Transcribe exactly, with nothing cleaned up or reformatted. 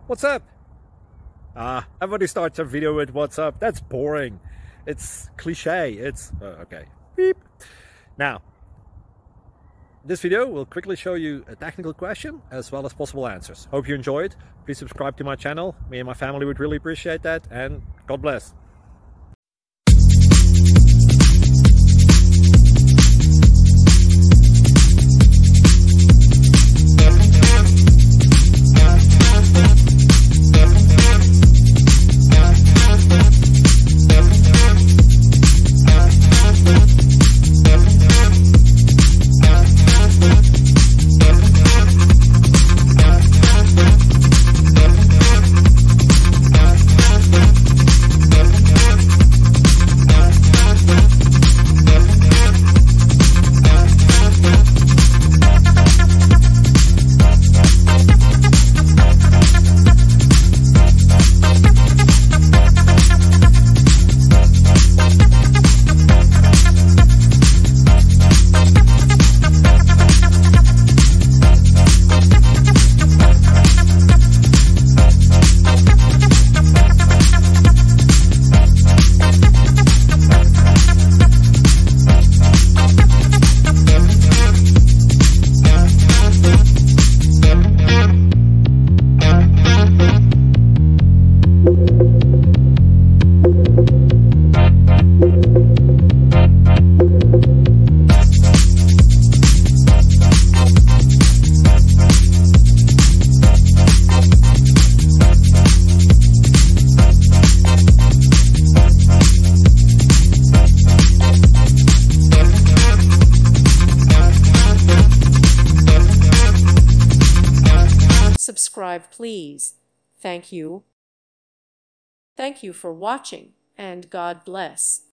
What's up? Ah, everybody starts a video with what's up. That's boring. It's cliche. It's uh, okay. Beep. Now, this video will quickly show you a technical question as well as possible answers. Hope you enjoy it. Please subscribe to my channel. Me and my family would really appreciate that, and God bless. Subscribe, please. Thank you. Thank you for watching, and God bless.